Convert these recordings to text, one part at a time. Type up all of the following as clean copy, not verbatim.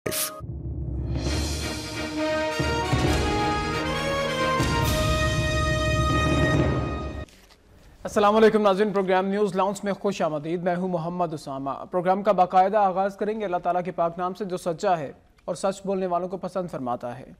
السلام علیکم ناظرین، پروگرام نیوز لاؤنج میں خوش آمدید۔ میں ہوں محمد اسامہ۔ پروگرام کا باقاعدہ آغاز کریں گے اللہ تعالیٰ کے پاک نام سے جو سچا ہے اور سچ بولنے والوں کو پسند فرماتا ہے۔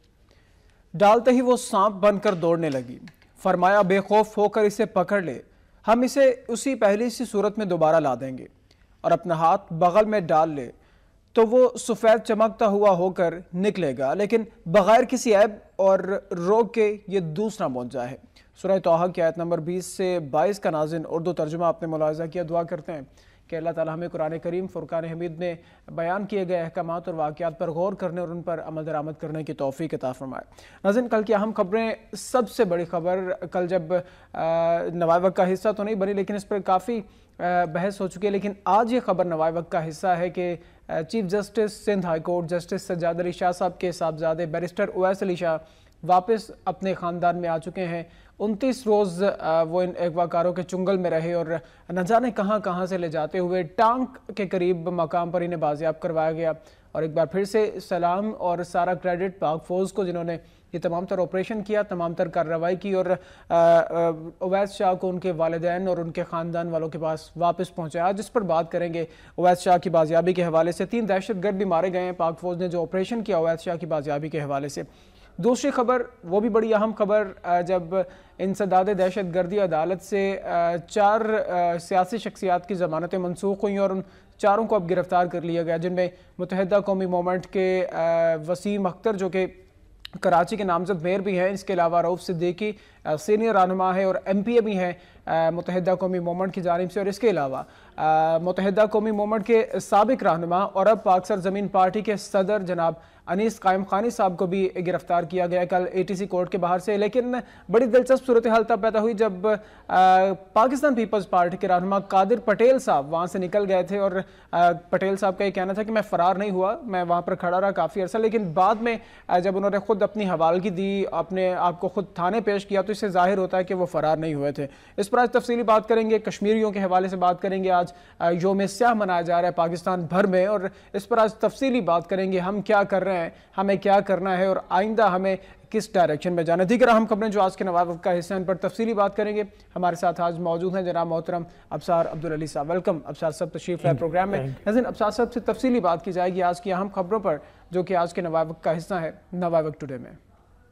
ڈالتے ہی وہ سانپ بن کر دوڑنے لگی، فرمایا بے خوف ہو کر اسے پکڑ لے، ہم اسے اسی پہلی سی صورت میں دوبارہ لا دیں گے، اور اپنا ہاتھ بغل میں ڈال لے تو وہ سفید چمکتا ہوا ہو کر نکلے گا، لیکن بغیر کسی عیب اور روگ کے۔ یہ دوسرا معجزہ ہے۔ سورہ طٰہٰ کی آیت نمبر 20 سے 22 کا ناظرین اردو ترجمہ آپ نے ملاحظہ کیا۔ دعا کرتے ہیں کہ اللہ تعالیٰ ہمیں قرآن کریم فرقان حمید میں بیان کیے گئے احکامات اور واقعات پر غور کرنے اور ان پر عمل درآمد کرنے کی توفیق عطا فرمائے۔ ناظرین، کل کی اہم خبریں، سب سے بڑی خبر کل جب نوائے وقت کا حصہ تو نہیں بنی لیکن اس پر کافی بحث ہو چکی ہے، لیکن آج یہ خبر نوائے وقت کا حصہ ہے کہ chief justice Sindh high court justice Sajjad Ali Shah صاحب کے صاحبزادے بیرسٹر اویس علی شاہ واپس اپنے خاندان میں آ چکے ہیں۔ 29 روز وہ ان اغوا کاروں کے چنگل میں رہے اور نہ جانے کہاں کہاں سے لے جاتے ہوئے ٹانک کے قریب مقام پر انہیں بازیاب کروایا گیا۔ اور ایک بار پھر سے سلام اور سارا کریڈٹ پاک فوج کو جنہوں نے یہ تمام تر آپریشن کیا، تمام تر کارروائی کی اور اویس شاہ کو ان کے والدین اور ان کے خاندان والوں کے پاس واپس پہنچایا، جس پر بات کریں گے۔ اویس شاہ کی بازیابی کے حوالے سے 3 دہشت گرد بھی مارے گئے ہیں پاک فوج نے جو آپریشن کیا اویس شاہ کی بازیابی کے حوالے سے۔ دوسری خبر، وہ بھی بڑی اہم خبر، جب انسداد دہشت گردی عدالت سے 4 سیاسی شخصیات کی ضمانتیں منسوخ ہوئیں اور ان 4 کو اب گرفتار کر لیا گیا، جن میں متحدہ قومی موومنٹ کے وسیم اختر جو کہ کراچی کے نامزد میئر بھی ہیں، اس کے علاوہ رؤف صدیقی سینئر رہنما ہے اور ایم پی اے بھی ہیں متحدہ قومی موومنٹ کی جانب سے، اور اس کے علاوہ متحدہ قومی موومنٹ کے سابق رہنما اور اب پاک سرزمین پارٹی کے صدر جناب انیس قائم خانی صاحب کو بھی گرفتار کیا گیا کل اے ٹی سی کورٹ کے باہر سے۔ لیکن بڑی دلچسپ صورتحال تب پیدا ہوئی جب پاکستان پیپلز پارٹی کے رہنما قادر پٹیل صاحب وہاں سے نکل گئے تھے، اور پٹیل صاحب کا یہ کہنا تھا کہ میں فرار نہیں ہوا، میں وہاں پر کھڑا رہا کافی عرصہ، لیکن بعد میں جب انہوں نے خود اپنی حوالگی دی، اپنے آپ کو خود تھانے پیش کیا، تو اس سے ظاہر ہوتا ہے کہ وہ فرار نہیں ہوئے تھے۔ اس پر آج تفصیلی بات کریں گے، کشمیریوں کے حوالے سے بات کریں گے۔ آج یوم سیاہ منایا جا رہا ہے پاکستان بھر میں، اور اس پر آج تفصیلی بات کریں گے ہم کیا کر رہے ہیں، ہمیں کیا کرنا ہے اور آئندہ ہمیں کس ڈائریکشن میں جانا ہے۔ دیگر اہم خبریں جو آج کے نوائے وقت کا حصہ ان پر تفصیلی بات کریں گے۔ ہمارے ساتھ آج موجود ہیں جناب محترم ابصار عبدالعلی صاحب۔ ویلکم ابصار صاحب، تشریف لائے پروگرام میں۔ ناظرین، ابصار صاحب سے تفصیلی بات کی جائے گی آج کی اہم خبروں پر جو کہ آج کے نوائے وقت کا حصہ ہے نوائے وقت ٹوڈے میں۔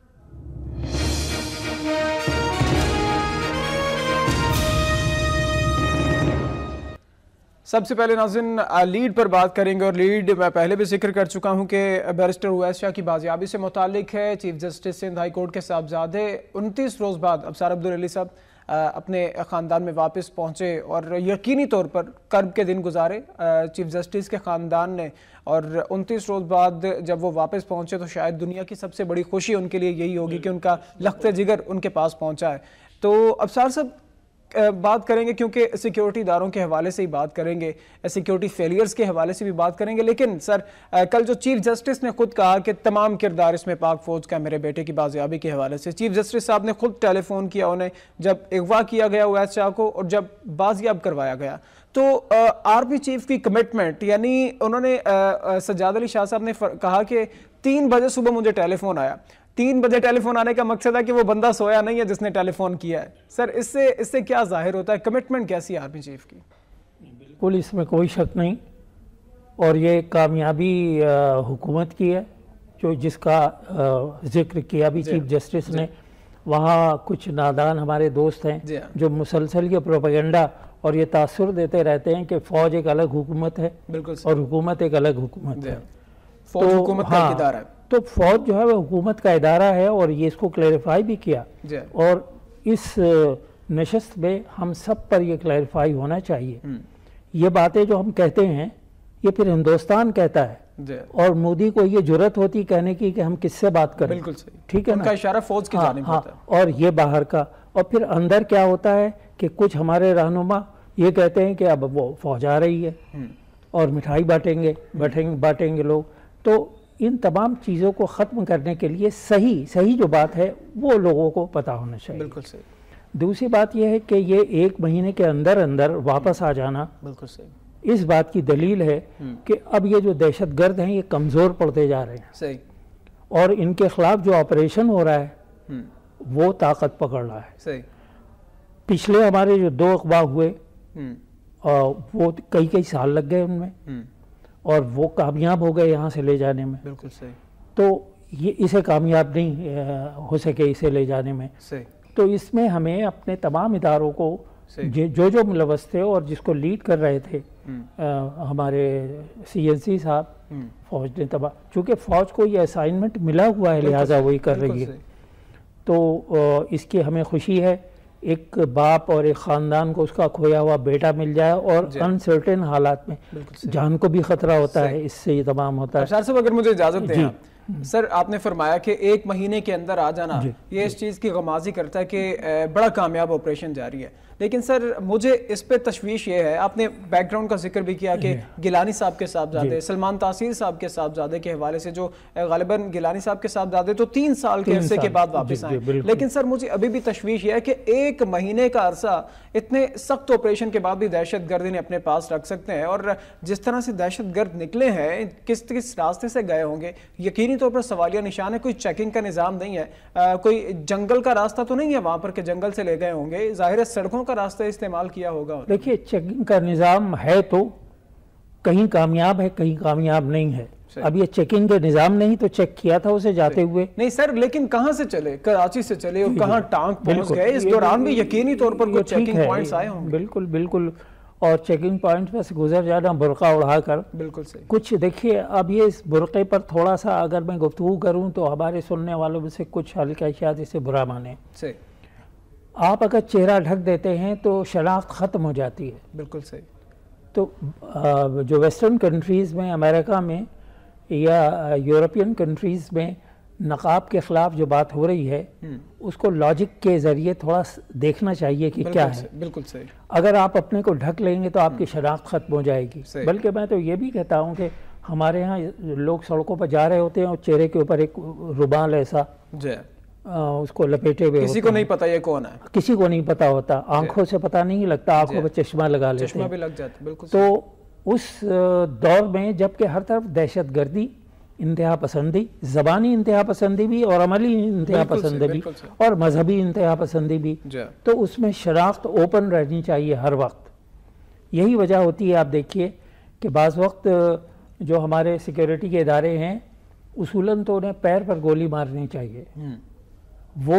سب سے پہلے ناظرین لیڈ پر بات کریں گے، اور لیڈ میں پہلے بھی ذکر کر چکا ہوں کہ بیرسٹر اویس شاہ کی بازیابی سے متعلق ہے۔ Chief justice Sindh high court کے صاحبزادے 29 روز بعد ابصار عبدالعلی صاحب اپنے خاندان میں واپس پہنچے اور یقینی طور پر کرب کے دن گزارے چیف جسٹس کے خاندان نے، اور 29 روز بعد جب وہ واپس پہنچے تو شاید دنیا کی سب سے بڑی خوشی ان کے لیے یہی ہوگی کہ ان کا لخت جگر ان کے پاس پہنچا ہے۔ تو ابصار صاحب بات کریں گے، کیونکہ سیکیورٹی اداروں کے حوالے سے ہی بات کریں گے، سیکیورٹی فیلیئرز کے حوالے سے بھی بات کریں گے، لیکن سر کل جو چیف جسٹس نے خود کہا کہ تمام کردار اس میں پاک فوج کا میرے بیٹے کی بازیابی کے حوالے سے، چیف جسٹس صاحب نے خود ٹیلی فون کیا انہیں جب اغوا کیا گیا اویس شاہ کو اور جب بازیاب کروایا گیا، تو آر پی چیف کی کمٹمنٹ، یعنی انہوں نے سجاد علی شاہ صاحب نے کہا کہ 3 بجے صبح مجھے ٹیلی فون آیا۔ 3 بجے ٹیلی فون آنے کا مقصد ہے کہ وہ بندہ سویا نہیں ہے جس نے ٹیلی فون کیا ہے۔ سر اس سے کیا ظاہر ہوتا ہے، کمٹمنٹ کیسی ہے آرمی چیف کی؟ بالکل اس میں کوئی شک نہیں، اور یہ کامیابی حکومت کی ہے جو جس کا ذکر کیا بھی چیف جسٹس نے۔ وہاں کچھ نادان ہمارے دوست ہیں جو مسلسل یہ پروپیگنڈا اور یہ تاثر دیتے رہتے ہیں کہ فوج ایک الگ حکومت ہے اور حکومت ایک الگ حکومت ہے۔ فوج حکومت کا ادارہ ہے، تو فوج جو ہے وہ حکومت کا ادارہ ہے، اور یہ اس کو کلیریفائی بھی کیا، اور اس نشست میں ہم سب پر یہ کلیریفائی ہونا چاہیے۔ یہ باتیں جو ہم کہتے ہیں یہ پھر ہندوستان کہتا ہے، اور مودی کو یہ جرت ہوتی کہنے کی کہ ہم کس سے بات کریں، بالکل صحیح، ٹھیک ہے نا، ان کا اشارہ فوج کی جانب ہوتا ہے، اور یہ باہر کا، اور پھر اندر کیا ہوتا ہے کہ کچھ ہمارے رہنما یہ کہتے ہیں کہ اب وہ فوج آ رہی ہے اور مٹھائی بانٹیں گے لوگ۔ تو ان تمام چیزوں کو ختم کرنے کے لیے صحیح جو بات ہے وہ لوگوں کو پتہ ہونا چاہیے۔ بالکل صحیح۔ دوسری بات یہ ہے کہ یہ 1 مہینے کے اندر واپس آ جانا، بالکل صحیح، اس بات کی دلیل ہے کہ اب یہ جو دہشت گرد ہیں یہ کمزور پڑتے جا رہے ہیں صحیح، اور ان کے خلاف جو آپریشن ہو رہا ہے وہ طاقت پکڑ رہا ہے. صحیح. پچھلے ہمارے جو 2 اغوا ہوئے وہ کئی سال لگ گئے ان میں اور وہ کامیاب ہو گئے یہاں سے لے جانے میں. بالکل صحیح. تو یہ اسے کامیاب نہیں ہو سکے اسے لے جانے میں. صحیح. تو اس میں ہمیں اپنے تمام اداروں کو جو ملوث تھے اور جس کو لیڈ کر رہے تھے ہمارے CNC صاحب فوج نے چونکہ فوج کو یہ اسائنمنٹ ملا ہوا ہے لہٰذا وہی کر رہی ہے. تو اس کی ہمیں خوشی ہے. ایک باپ اور ایک خاندان کو اس کا کھویا ہوا بیٹا مل جائے اور انسرٹن حالات میں جان کو بھی خطرہ ہوتا ہے، اس سے یہ تمام ہوتا ہے. ابشار صاحب اگر مجھے اجازت دیں سر، آپ نے فرمایا کہ 1 مہینے کے اندر آ جانا یہ اس چیز کی غمازی کرتا ہے کہ بڑا کامیاب آپریشن جاری ہے. لیکن سر مجھے اس پہ تشویش یہ ہے، آپ نے بیک گراؤنڈ کا ذکر بھی کیا کہ گیلانی صاحب کے صاحبزادے سلمان تاثیر صاحب کے صاحبزادے کے حوالے سے جو غالباً گیلانی صاحب کے صاحبزادے تو 3 سال کے عرصے کے بعد واپس آئے. لیکن سر مجھے ابھی بھی تشویش یہ ہے کہ 1 مہینے کا عرصہ اتنے سخت آپریشن کے بعد بھی دہشت گرد انہیں اپنے پاس رکھ سکتے ہیں، اور جس طرح سے دہشت گرد نکلے ہیں کس راستے سے گئے ہوں گے یقینی طور پر سوالیہ نشان ہے. کوئی چیکنگ کا نظام نہیں ہے، کوئی جنگل کا راستہ تو نہیں ہے وہاں پر کہ جنگل سے لے گئے ہوں گے، ظاہر ہے سڑکوں کا راستہ استعمال کیا ہوگا. دیکھیے چیکنگ کا نظام ہے تو کہیں کامیاب ہے کہیں کامیاب نہیں ہے. اب یہ چیکنگ کے نظام نہیں تو چیک کیا تھا اسے جاتے ہوئے نہیں سر، لیکن کہاں سے چلے؟ کراچی سے چلے اور کہاں ٹانک پہنچ گئے؟ اس دوران بھی یقینی طور پر کچھ چیکنگ پوائنٹس آئے ہوں گے. بالکل بالکل. اور چیکنگ پوائنٹ پر سے گزر جانا برقع اڑا کر. بالکل صحیح. کچھ دیکھیے اب یہ اس برقعے پر تھوڑا سا اگر میں گفتگو کروں تو ہمارے سننے والوں میں سے کچھ ہلکا شاید اسے برا مانے. صحیح. آپ اگر چہرہ ڈھک دیتے ہیں تو شناخت ختم ہو جاتی ہے. بالکل صحیح. تو جو ویسٹرن کنٹریز میں، امریکہ میں یا یورپین کنٹریز میں نقاب کے خلاف جو بات ہو رہی ہے اس کو لاجک کے ذریعے تھوڑا دیکھنا چاہیے کہ کیا ہے. بالکل صحیح. اگر آپ اپنے کو ڈھک لیں گے تو آپ کی شناخت ختم ہو جائے گی. بلکہ میں تو یہ بھی کہتا ہوں کہ ہمارے ہاں لوگ سڑکوں پر جا رہے ہوتے ہیں اور چہرے کے اوپر ایک رومال ایسا اس کو لپیٹے ہوئے، کسی کو نہیں پتا یہ کون ہے، کسی کو نہیں پتا ہوتا، آنکھوں سے پتا نہیں لگتا، آنکھوں پہ چشمہ لگا لیتے ہیں، چشمہ بھی لگ جاتا. بالکل. تو اس دور میں جبکہ ہر طرف دہشت گردی، انتہا پسندی، زبانی انتہا پسندی بھی اور عملی انتہا پسندی بھی اور مذہبی انتہا پسندی بھی، تو اس میں شناخت اوپن رہنی چاہیے ہر وقت. یہی وجہ ہوتی ہے آپ دیکھیے کہ بعض وقت جو ہمارے سیکیورٹی کے ادارے ہیں اصولاً تو انہیں پیر پر گولی مارنی چاہیے. وہ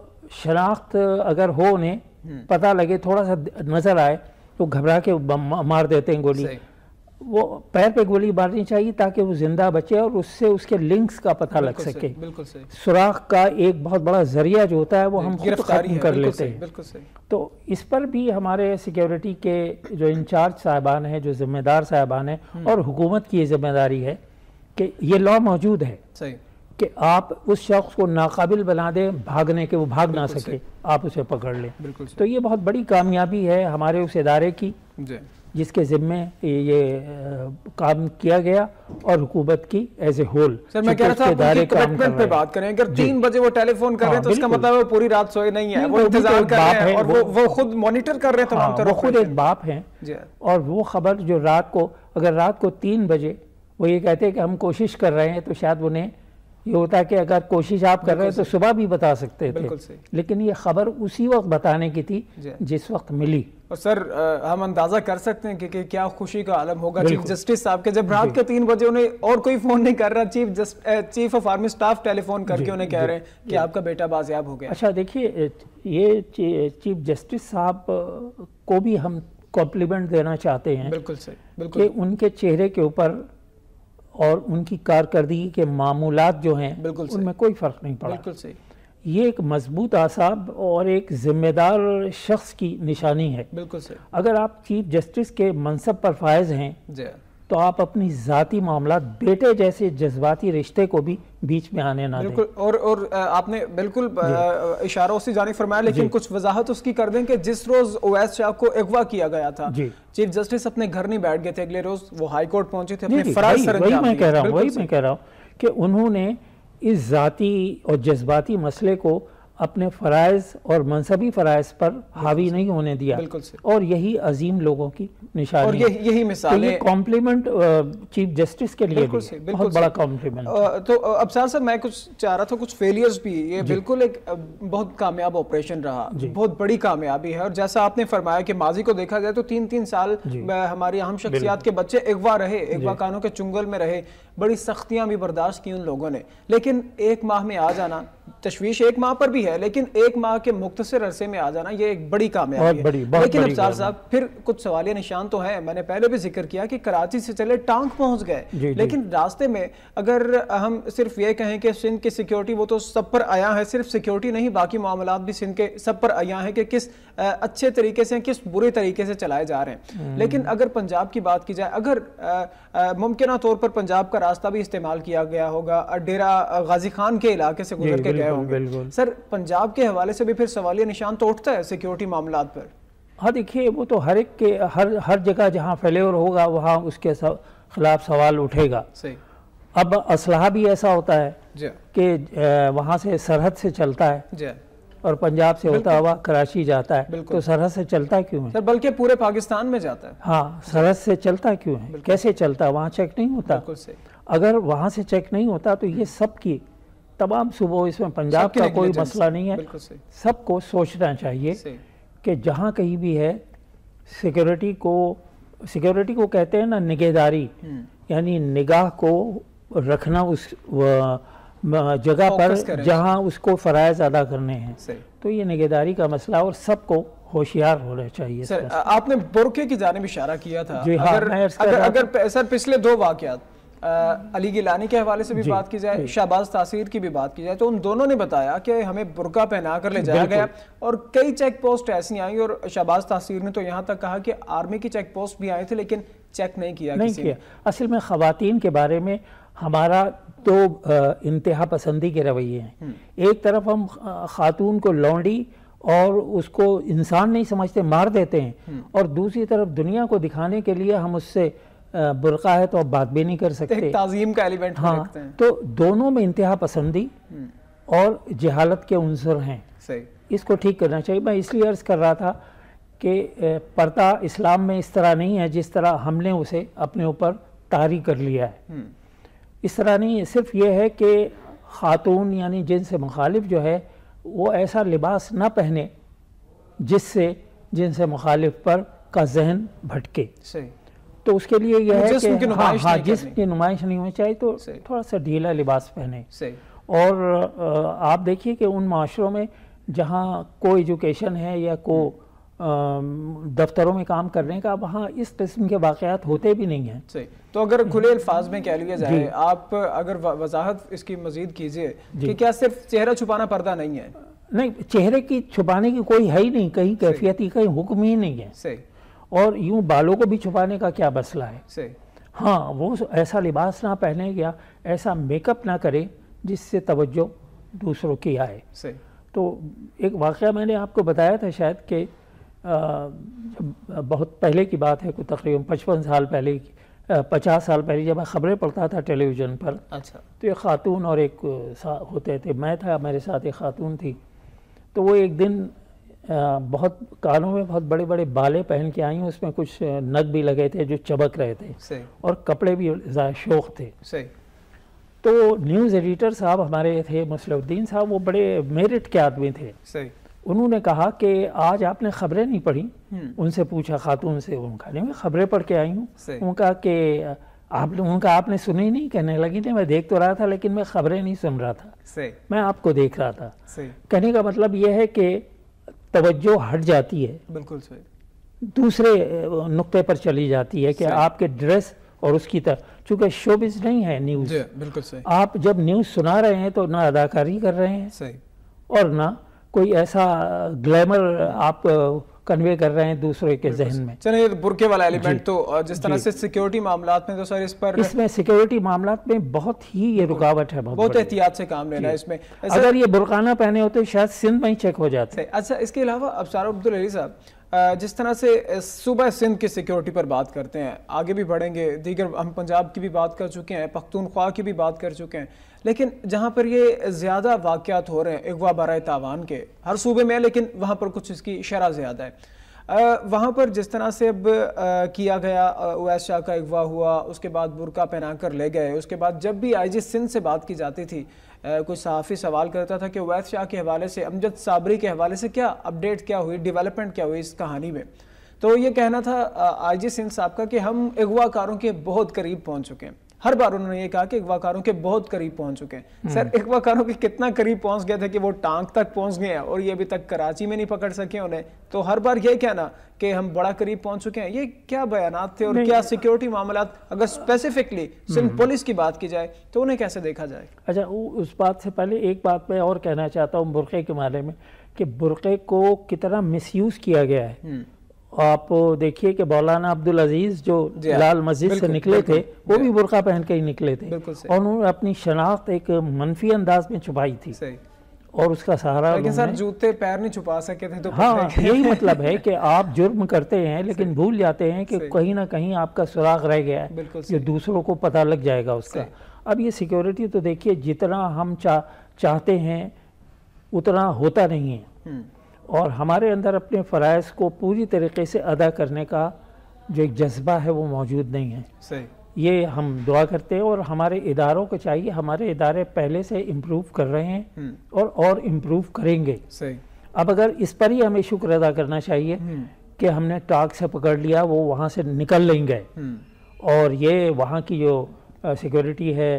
شناخت اگر ہو انہیں پتہ لگے تھوڑا سا نظر آئے تو گھبرا کے مار دیتے ہیں گولی. وہ پیر پہ گولی مارنی چاہیے تاکہ وہ زندہ بچے اور اس سے اس کے لنکس کا پتہ لگ سکے. سوراخ کا ایک بہت بڑا ذریعہ جو ہوتا ہے وہ ہم خود ختم کر لیتے ہیں. تو اس پر بھی ہمارے سیکیورٹی کے جو انچارج صاحبان ہیں، جو ذمہ دار صاحبان ہیں، اور حکومت کی یہ ذمہ داری ہے کہ یہ لا موجود ہے کہ آپ اس شخص کو ناقابل بنا دیں بھاگنے کے، وہ بھاگ نہ سکے، آپ اسے پکڑ لیں. تو یہ بہت بڑی کامیابی ہے ہمارے اس ادارے کی جس کے ذمے یہ کام کیا گیا اور حکومت کی ایز اے ہول. سر میں کہہ رہا تھا آپ کمٹمنٹ پہ بات کریں، اگر 3 بجے وہ ٹیلی فون کر رہے ہیں تو اس کا مطلب وہ پوری رات سوئے نہیں ہیں، وہ انتظار کر رہے ہیں اور وہ خود مانیٹر کر رہے ہیں تمام طرف. وہ خود ایک باپ ہیں اور وہ خبر جو رات کو، اگر رات کو 3 بجے وہ یہ کہتے ہیں کہ ہم کوشش کر رہے ہیں تو شاید انہیں یہ ہوتا ہے کہ اگر کوشش آپ کر رہے ہیں تو صبح بھی بتا سکتے تھے، لیکن یہ خبر اسی وقت بتانے کی تھی جس وقت ملی. اور سر ہم اندازہ کر سکتے ہیں کہ کیا خوشی کا عالم ہوگا چیف جسٹس صاحب کے جب رات کے 3 بجے انہیں اور کوئی فون نہیں کر رہا، chief of army staff telephone کر کے انہیں کہہ رہے ہیں کہ آپ کا بیٹا بازیاب ہو گیا. اچھا دیکھیے، یہ چیف جسٹس صاحب کو بھی ہم کمپلیمنٹ دینا چاہتے ہیں کہ ان کے چہرے کے اوپر اور ان کی کارکردگی کے معمولات جو ہیں ان میں کوئی فرق نہیں پڑا. بالکل صحیح. یہ ایک مضبوط اعصاب اور ایک ذمہ دار شخص کی نشانی ہے. بالکل صحیح. اگر آپ چیف جسٹس کے منصب پر فائز ہیں تو آپ اپنی ذاتی معاملات، بیٹے جیسے جذباتی رشتے کو بھی بیچ میں آنے نہ دیں. بالکل. اور آپ نے بالکل اشارہ اسی جانب فرمایا، لیکن کچھ وضاحت اس کی کر دیں کہ جس روز اویس شاہ کو اغوا کیا گیا تھا چیف جسٹس اپنے گھر نہیں بیٹھ گئے تھے، اگلے روز وہ ہائی کورٹ پہنچے تھے اپنے فرائض سر انجام دیے. وہی میں کہہ رہا ہوں کہ انہوں نے اس ذاتی اور جذباتی مسئلے کو اپنے فرائض اور منصبی فرائض پر حاوی نہیں ہونے دیا، اور یہی عظیم لوگوں کی نشانی، اور یہی مثال ہے. کمپلیمنٹ چیف جسٹس کے لیے بھی بہت بڑا کمپلیمنٹ. تو ابصار صاحب میں کچھ چاہ رہا تھا، کچھ فیلیئرز بھی، یہ بالکل ایک بہت کامیاب آپریشن رہا، بہت بڑی کامیابی ہے. اور جیسا آپ نے فرمایا کہ ماضی کو دیکھا جائے تو 3 سال ہماری اہم شخصیات کے بچے اغوا رہے، اغوا کانوں کے چنگل میں رہے، بڑی سختیاں بھی برداشت کی ان لوگوں نے، لیکن 1 ماہ میں آ جانا، تشویش 1 ماہ پر بھی ہے لیکن 1 ماہ کے مختصر عرصے میں آ جانا یہ ایک بڑی کامیابی ہے. لیکن ابصار صاحب پھر کچھ سوالیہ نشان تو ہیں. میں نے پہلے بھی ذکر کیا کہ کراچی سے چلے ٹانک پہنچ گئے، لیکن راستے میں اگر ہم صرف یہ کہیں کہ سندھ کی سیکیورٹی وہ تو سب پر آیا ہے، صرف سیکیورٹی نہیں باقی معاملات بھی سندھ کے سب پر آیا ہے کہ کس اچھے طریقے سے کس برے طریقے سے چلائے جا رہے ہیں. لیکن اگر پنجاب کی بات کی جائے، اگر ممکنہ طور پر پنجاب کا راستہ بھی استعمال کیا گیا ہوگا، ڈیرہ غازی خان کے علاقے سے گزر کے گئے ہوں گے، سر پنجاب کے حوالے سے بھی پھر سوالیہ نشان تو اٹھتا ہے سیکیورٹی معاملات پر. ہاں دیکھیے، وہ تو ہر ایک کے ہر جگہ جہاں فیلیور ہوگا وہاں اس کے خلاف سوال اٹھے گا. اب اسلحہ بھی ایسا ہوتا ہے کہ وہاں سے سرحد سے چلتا ہے اور پنجاب سے ہوتا ہوا کراچی جاتا ہے، تو سرحد سے چلتا کیوں ہے؟ بلکہ پورے پاکستان میں جاتا ہے. ہاں، سرحد سے چلتا کیوں ہے؟ کیسے چلتا ہے؟ وہاں چیک نہیں ہوتا. اگر وہاں سے چیک نہیں ہوتا تو یہ سب کی تمام صوبوں، اس میں پنجاب کا کوئی مسئلہ نہیں ہے، سب کو سوچنا چاہیے کہ جہاں کہیں بھی ہے سیکیورٹی کو کہتے ہیں نا نگہداری، یعنی نگاہ کو رکھنا اس جگہ پر جہاں اس کو فرائض ادا کرنے ہیں. تو یہ نگہداری کا مسئلہ اور سب کو ہوشیار ہونا چاہیے. آپ نے برقعے کی جانب اشارہ کیا تھا. اگر سر پچھلے 2 واقعات علی گیلانی کے حوالے سے بھی بات کی جائے، شہباز تاثیر کی بھی بات کی جائے، تو ان دونوں نے بتایا کہ ہمیں برقع پہنا کر لے جایا گیا اور کئی چیک پوسٹ ایسی آئیں، اور شہباز تاثیر نے تو یہاں تک کہا کہ آرمی کی چیک پوسٹ بھی آئے تھے لیکن چیک نہیں کیا کسی نے. اصل میں خواتین کے بارے میں ہمارا تو انتہا پسندی کے رویے ہیں. ایک طرف ہم خاتون کو لونڈی اور اس کو انسان نہیں سمجھتے، مار دیتے ہیں، اور دوسری طرف دنیا کو دکھانے کے لیے ہم اس سے برقع ہے تو اب بات بھی نہیں کر سکتے. تعظیم کا ایلیمنٹ رکھتے ہیں. تو دونوں میں انتہا پسندی اور جہالت کے عنصر ہیں. اس کو ٹھیک کرنا چاہیے. میں اس لیے عرض کر رہا تھا کہ پردہ اسلام میں اس طرح نہیں ہے جس طرح ہم نے اسے اپنے اوپر طاری کر لیا ہے. اس طرح نہیں ہے. صرف یہ ہے کہ خاتون یعنی جن سے مخالف جو ہے وہ ایسا لباس نہ پہنے جس سے جن سے مخالف پر کا ذہن بھٹکے. تو اس کے لیے یہ ہے کہ جسم کی نمائش نہیں ہونی چاہیے، تو تھوڑا سا ڈھیلا لباس پہنے. اور آپ دیکھیے کہ ان معاشروں میں جہاں کو ایجوکیشن ہے یا کو دفتروں میں کام کرنے کا، وہاں اس قسم کے واقعات ہوتے بھی نہیں ہیں. تو اگر کھلے الفاظ میں کہہ لیا جائے، آپ اگر وضاحت اس کی مزید کیجئے کہ کیا صرف چہرہ چھپانا پردہ نہیں ہے؟ نہیں، چہرے کی چھپانے کی کوئی ہے ہی نہیں، کہیں کیفیتی کہیں حکم ہی نہیں ہے. اور یوں بالوں کو بھی چھپانے کا کیا مسئلہ ہے؟ ہاں، وہ ایسا لباس نہ پہنے یا ایسا میک اپ نہ کرے جس سے توجہ دوسروں کی آئے. تو ایک واقعہ میں نے آپ کو بتایا تھا شاید کہ بہت پہلے کی بات ہے، کوئی تقریباً 55 سال پہلے 50 سال پہلے، جب میں خبریں پڑھتا تھا ٹیلی ویژن پر. تو ایک خاتون اور ایک ہوتے تھے، میں تھا، میرے ساتھ ایک خاتون تھی. تو وہ ایک دن بہت کانوں میں بہت بڑے بڑے بالے پہن کے آئی، اس میں کچھ نگ بھی لگے تھے جو چمک رہے تھے، اور کپڑے بھی شوق تھے. تو نیوز ایڈیٹر صاحب ہمارے تھے مسلح الدین صاحب، وہ بڑے میرٹ کے آدمی تھے. انہوں نے کہا کہ آج آپ نے خبریں نہیں پڑھی؟ ان سے پوچھا خاتون سے. انہوں نے کہا میں خبریں پڑھ کے آئی ہوں. ان کا کہ آپ نے سنی نہیں؟ کہنے لگی نہیں، میں دیکھ تو رہا تھا لیکن میں خبریں نہیں سن رہا تھا، میں آپ کو دیکھ رہا تھا. کہنے کا مطلب یہ ہے کہ توجہ ہٹ جاتی ہے، بالکل صحیح، دوسرے نقطے پر چلی جاتی ہے کہ آپ کے ڈریس اور اس کی طرح، چونکہ شوبز نہیں ہے نیوز. بالکل صحیح. آپ جب نیوز سنا رہے ہیں تو نہ اداکاری کر رہے ہیں اور نہ کوئی ایسا گلیمر آپ کنوے کر رہے ہیں دوسرے کے ذہن میں. چلیں، برقعے والا ایلیمنٹ تو جس طرح سے سیکیورٹی معاملات میں تو سر اس میں سیکیورٹی معاملات میں بہت ہی یہ رکاوٹ ہے، بہت احتیاط سے کام لینا ہے اس میں. اگر یہ برقعہ نہ پہنے ہوتے شاید سندھ میں ہی چیک ہو جاتے. اچھا، اس کے علاوہ ابصار عبدالعلی صاحب، جس طرح سے صوبہ سندھ کی سیکیورٹی پر بات کرتے ہیں، آگے بھی بڑھیں گے، دیگر ہم پنجاب کی بھی بات کر چکے ہیں، پختونخوا کی بھی بات کر چکے ہیں، لیکن جہاں پر یہ زیادہ واقعات ہو رہے ہیں اغوا برائے تاوان کے، ہر صوبے میں، لیکن وہاں پر کچھ اس کی شرح زیادہ ہے، وہاں پر جس طرح سے اب کیا گیا، اویس شاہ کا اغوا ہوا، اس کے بعد برقع پہنا کر لے گئے، اس کے بعد جب بھی آئی جی سندھ سے بات کی جاتی تھی، کوئی صحافی سوال کرتا تھا کہ اویس شاہ کے حوالے سے، امجد صابری کے حوالے سے کیا اپڈیٹ کیا ہوئی، ڈیولپمنٹ کیا ہوئی اس کہانی میں، تو یہ کہنا تھا آئی جی سندھ صاحب کا کہ ہم اغوا کاروں کے بہت قریب پہنچ چکے ہیں. ہر بار انہوں نے یہ کہا کہ اغوا کاروں کے بہت قریب پہنچ چکے ہیں. سر اغوا کاروں کے کتنا قریب پہنچ گئے تھے کہ وہ ٹانک تک پہنچ گئے ہیں اور یہ ابھی تک کراچی میں نہیں پکڑ سکے انہیں. تو ہر بار یہ کہنا کہ ہم بڑا قریب پہنچ چکے ہیں, یہ کیا بیانات تھے اور کیا سیکیورٹی معاملات, اگر اسپیسیفکلی سندھ پولیس کی بات کی جائے تو انہیں کیسے دیکھا جائے؟ اچھا, اس بات سے پہلے ایک بات میں اور کہنا چاہتا ہوں برقعے کے بارے میں کہ برقعے کو کتنا مس یوز کیا گیا ہے. آپ دیکھیے کہ مولانا عبدالعزیز جو لال مسجد سے نکلے تھے وہ بھی برقع پہن کے ہی نکلے تھے اور انہوں نے اپنی شناخت ایک منفی انداز میں چھپائی تھی اور اس کا سہارا, لیکن سر جوتے پیر نہیں چھپا سکے تھے. تو ہاں, یہی مطلب ہے کہ آپ جرم کرتے ہیں لیکن بھول جاتے ہیں کہ کہیں نہ کہیں آپ کا سراغ رہ گیا ہے جو دوسروں کو پتہ لگ جائے گا اس کا. اب یہ سیکیورٹی تو دیکھیے جتنا ہم چاہتے ہیں اتنا ہوتا نہیں ہے اور ہمارے اندر اپنے فرائض کو پوری طریقے سے ادا کرنے کا جو ایک جذبہ ہے وہ موجود نہیں ہے. یہ ہم دعا کرتے ہیں اور ہمارے اداروں کو چاہیے, ہمارے ادارے پہلے سے امپروو کر رہے ہیں اور امپروو کریں گے. اب اگر اس پر ہی ہمیں شکر ادا کرنا چاہیے کہ ہم نے ٹاک سے پکڑ لیا, وہ وہاں سے نکل نہیں گئے اور یہ وہاں کی جو سیکیورٹی ہے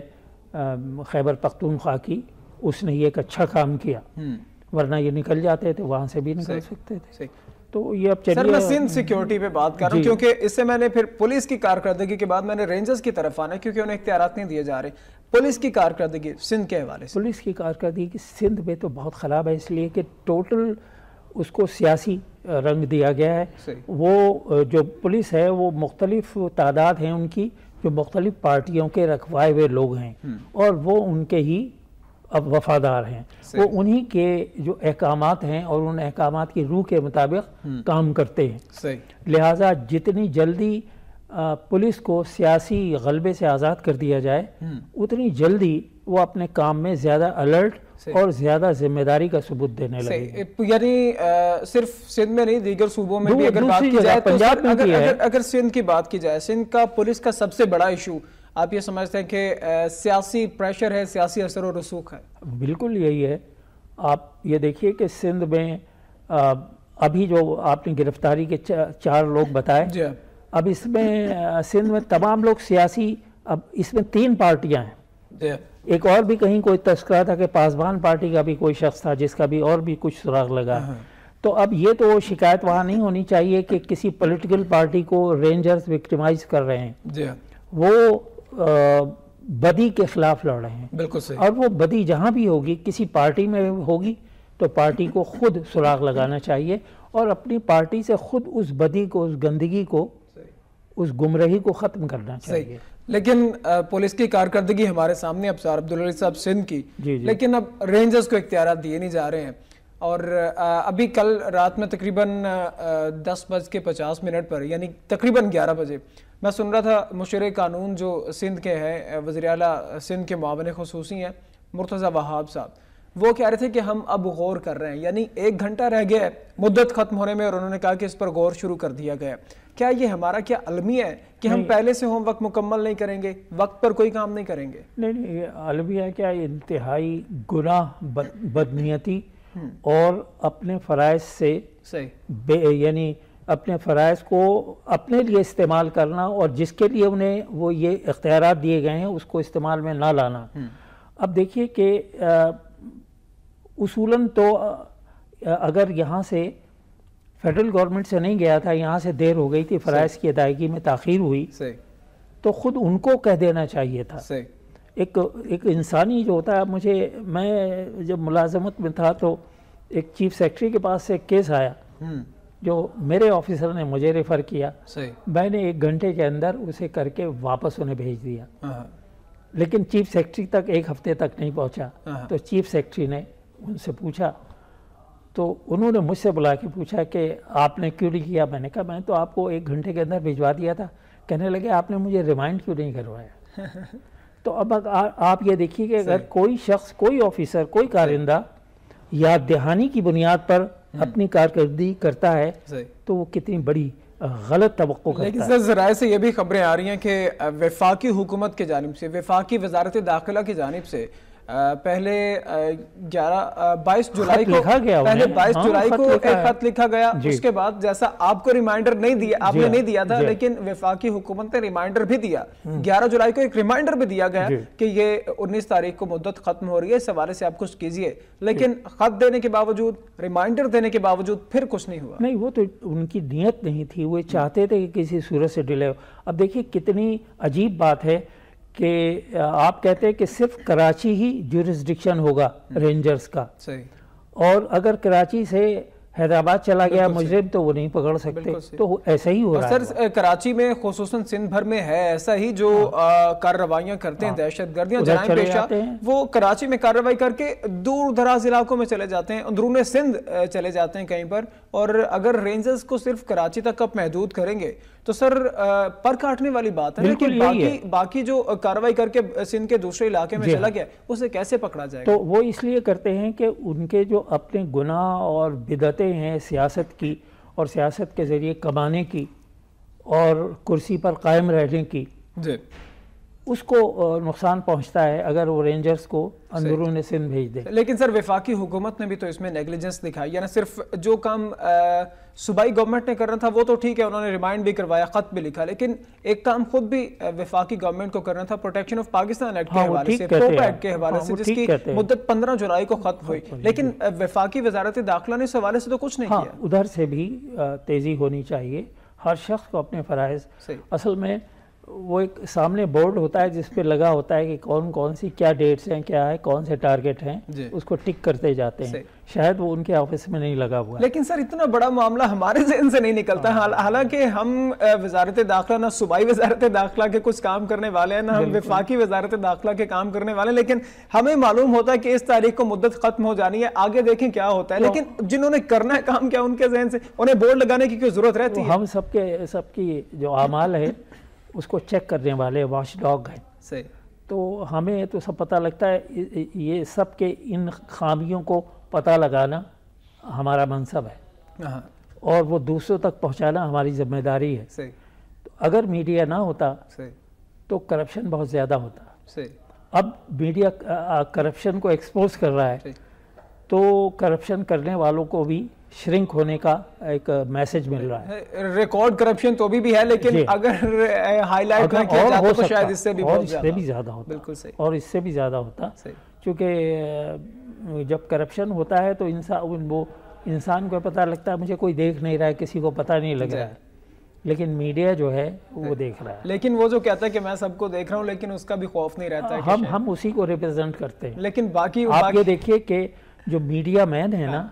خیبر پختونخوا کی, اس نے یہ ایک اچھا کام کیا, ورنہ یہ نکل جاتے تھے وہاں سے بھی نکل سکتے تھے. تو یہ اب چلیے, سر میں سندھ سیکیورٹی پہ بات کر رہا ہوں کیونکہ اس سے میں نے پھر پولیس کی کارکردگی کے بعد میں نے رینجرز کی طرف آنا ہے کیونکہ انہیں اختیارات نہیں دیے جا رہے. پولیس کی کارکردگی سندھ کے حوالے سے, پولیس کی کارکردگی سندھ میں تو بہت خراب ہے, اس لیے کہ ٹوٹل اس کو سیاسی رنگ دیا گیا ہے. وہ جو پولیس ہے وہ مختلف تعداد ہیں ان کی جو مختلف پارٹیوں کے رکھوائے ہوئے لوگ ہیں اور وہ ان کے ہی اب وفادار ہیں. وہ انہی کے جو احکامات ہیں اور ان احکامات کی روح کے مطابق کام کرتے ہیں. لہٰذا جتنی جلدی پولیس کو سیاسی غلبے سے آزاد کر دیا جائے اتنی جلدی وہ اپنے کام میں زیادہ الرٹ اور زیادہ ذمہ داری کا ثبوت دینے لگے. یعنی صرف سندھ میں نہیں دیگر صوبوں میں بھی اگر بات کی جائے تو اگر سندھ کی بات کی جائے, سندھ کا پولیس کا سب سے بڑا ایشو آپ یہ سمجھتے ہیں کہ سیاسی پریشر ہے, سیاسی اثر و رسوخ ہے؟ بالکل یہی ہے. آپ یہ دیکھیے کہ سندھ میں ابھی جو آپ نے گرفتاری کے 4 لوگ بتائے, اب اس میں سندھ میں تمام لوگ سیاسی, اب اس میں 3 پارٹیاں ہیں. ایک اور بھی کہیں کوئی تذکرہ تھا کہ پاسبان پارٹی کا بھی کوئی شخص تھا جس کا بھی اور بھی کچھ سراغ لگا. تو اب یہ تو شکایت وہاں نہیں ہونی چاہیے کہ کسی پولیٹیکل پارٹی کو رینجرز وکٹیمائز کر رہے ہیں. وہ بدی کے خلاف لڑ رہے ہیں. بالکل صحیح. اور وہ بدی جہاں بھی ہوگی, کسی پارٹی میں ہوگی تو پارٹی کو خود سراغ لگانا چاہیے اور اپنی پارٹی سے خود اس بدی کو, اس گندگی کو, اس گمراہی کو ختم کرنا چاہیے. لیکن پولیس کی کارکردگی ہمارے سامنے اب سار عبدالعزیز صاحب سندھ کی, لیکن اب رینجرز کو اختیارات دیے نہیں جا رہے ہیں اور ابھی کل رات میں تقریباً 10:50 پر یعنی تقریباً 11 بجے میں سن رہا تھا مشیر قانون جو سندھ کے ہیں, وزیر اعلیٰ سندھ کے معاون خصوصی ہیں مرتضیٰ وہاب صاحب, وہ کہہ رہے تھے کہ ہم اب غور کر رہے ہیں, یعنی 1 گھنٹہ رہ گیا ہے مدت ختم ہونے میں اور انہوں نے کہا کہ اس پر غور شروع کر دیا گیا. کیا یہ ہمارا کیا المیہ ہے کہ ہم پہلے سے ہوم ورک مکمل نہیں کریں گے, وقت پر کوئی کام نہیں کریں گے؟ نہیں, المیہ ہے کیا, انتہائی گناہ, بدنیتی اور اپنے فرائض سے یعنی اپنے فرائض کو اپنے لیے استعمال کرنا اور جس کے لیے انہیں وہ یہ اختیارات دیے گئے ہیں اس کو استعمال میں نہ لانا. اب دیکھیے کہ اصولاً تو اگر یہاں سے فیڈرل گورنمنٹ سے نہیں گیا تھا, یہاں سے دیر ہو گئی تھی, فرائض کی ادائیگی میں تاخیر ہوئی, تو خود ان کو کہہ دینا چاہیے تھا. ایک انسانی جو ہوتا ہے, میں جب ملازمت میں تھا تو ایک چیف سیکرٹری کے پاس سے ایک کیس آیا جو میرے آفیسر نے مجھے ریفر کیا, میں نے 1 گھنٹے کے اندر اسے کر کے واپس انہیں بھیج دیا, لیکن چیف سیکرٹری تک 1 ہفتے تک نہیں پہنچا. تو چیف سیکرٹری نے ان سے پوچھا تو انہوں نے مجھ سے بلا کے پوچھا کہ آپ نے کیوں نہیں کیا. میں نے کہا میں تو آپ کو 1 گھنٹے کے اندر بھجوا دیا تھا. کہنے لگے آپ نے مجھے ریمائنڈ کیوں نہیں کروایا. تو اب آپ یہ دیکھیے کہ اگر کوئی شخص، کوئی آفیسر، کوئی کارندہ یاد دہانی کی بنیاد پر اپنی کارکردگی کرتا ہے تو وہ کتنی بڑی غلط توقع کرتا ہے. لیکن سر ذرائع سے یہ بھی خبریں آ رہی ہیں کہ وفاقی حکومت کی جانب سے، وفاقی وزارت داخلہ کی جانب سے پہلے 22 جولائی کو ایک خط لکھا گیا. اس کے بعد جیسا آپ کو ریمائنڈر نہیں دیا، آپ نے نہیں دیا تھا، لیکن وفاقی حکومت نے ریمائنڈر بھی دیا. 11 جولائی کو ایک ریمائنڈر بھی دیا گیا کہ یہ 19 تاریخ کو مدت ختم ہو رہی ہے، اس حوالے سے آپ کچھ کیجئے. لیکن خط دینے کے باوجود، ریمائنڈر دینے کے باوجود پھر کچھ نہیں ہوا. نہیں، وہ تو ان کی نیت نہیں تھی، وہ چاہتے تھے کہ کسی صورت سے ڈیلے ہو. اب دیکھیے کتنی عجیب بات ہے کہ آپ کہتے ہیں کہ صرف کراچی ہی جورسڈکشن ہوگا رینجرز کا، اور اگر کراچی سے حیدرآباد چلا گیا مجرم تو وہ نہیں پکڑ سکتے. تو ایسا ہی ہو رہا ہے. سر کراچی میں خصوصاً سندھ بھر میں ہے ایسا ہی، جو کارروائیاں کرتے ہیں دہشت گردیاں، جرائم پیشہ، وہ کراچی میں کارروائی کر کے دور دراز علاقوں میں چلے جاتے ہیں، اندرون سندھ چلے جاتے ہیں کہیں پر. اور اگر رینجرز کو صرف کراچی تک آپ محدود کریں گے تو سر پر کاٹنے والی بات ہے. لیکن باقی جو کارروائی کر کے سندھ کے دوسرے علاقے میں چلا گیا اسے کیسے پکڑا جائے گا؟ تو وہ اس لیے کرتے ہیں کہ ان کے جو اپنے گناہ اور بدعتیں ہیں سیاست کی، اور سیاست کے ذریعے کمانے کی اور کرسی پر قائم رہنے کی، اس کو نقصان پہنچتا ہے اگر وہ رینجرز کو اندرون سندھ بھیج دیں. لیکن سر وفاقی حکومت نے بھی تو اس میں نیگلیجنس دکھائی ہے نا. صرف جو کام صوبائی گورنمنٹ نے کرنا تھا وہ تو ٹھیک ہے، انہوں نے ریمائنڈ بھی کروایا، خط بھی لکھا، لیکن ایک کام خود بھی وفاقی گورنمنٹ کو کرنا تھا، پروٹیکشن آف پاکستان ایکٹ کے حوالے سے، پروپ ایکٹ کے حوالے سے، جس کی مدت 15 جولائی کو ختم ہوئی. لیکن وفاقی وزارت داخلہ نے اس حوالے سے تو کچھ نہیں کیا. ادھر سے بھی تیزی ہونی چاہیے. ہر شخص کو اپنے فرائض، اصل میں وہ ایک سامنے بورڈ ہوتا ہے جس پہ لگا ہوتا ہے کہ کون کون سی کیا ڈیٹس ہیں، کیا ہے، کون سے ٹارگٹ ہیں، اس کو ٹک کرتے جاتے ہیں. شاید وہ ان کے آفس میں نہیں لگا ہوا. لیکن سر اتنا بڑا معاملہ ہمارے ذہن سے نہیں نکلتا. حالانکہ ہم وزارت داخلہ، نہ صوبائی وزارت داخلہ کے کچھ کام کرنے والے ہیں، نہ ہم وفاقی وزارت داخلہ کے کام کرنے والے ہیں، لیکن ہمیں معلوم ہوتا ہے کہ اس تاریخ کو مدت ختم ہو جانی ہے، آگے دیکھیں کیا ہوتا ہے. لیکن جنہوں نے کرنا ہے کام، کیا ان کے ذہن سے انہیں بورڈ لگانے کی کوئی ضرورت رہتی ہے؟ ہم سب کی جو اعمال ہے اس کو چیک کرنے والے واچ ڈاگ ہیں. تو ہمیں تو سب پتہ لگتا ہے. یہ سب کے ان خامیوں کو پتہ لگانا ہمارا منصب ہے اور وہ دوسروں تک پہنچانا ہماری ذمہ داری ہے. تو اگر میڈیا نہ ہوتا تو کرپشن بہت زیادہ ہوتا. اب میڈیا کرپشن کو ایکسپوز کر رہا ہے تو کرپشن کرنے والوں کو بھی شرنک ہونے کا ایک میسج مل رہا ہے. ریکارڈ کرپشن تو بھی ہے، لیکن اگر ہائی لائٹ نہ کیا جاتا تو شاید اس سے بھی زیادہ ہوتا. بالکل صحیح. اور اس سے بھی زیادہ ہوتا، کیونکہ جب کرپشن ہوتا ہے تو انسان کو پتہ لگتا ہے مجھے کوئی دیکھ نہیں رہا ہے، کسی کو پتہ نہیں لگ رہا ہے، لیکن میڈیا جو ہے وہ دیکھ رہا ہے. لیکن وہ جو کہتا ہے کہ میں سب کو دیکھ رہا ہوں، لیکن اس کا بھی خوف نہیں رہتا ہے. ہم اسی کو ریپرزینٹ کرتے ہیں. لیکن باقی آپ یہ دیکھیے کہ جو میڈیا مین ہے نا،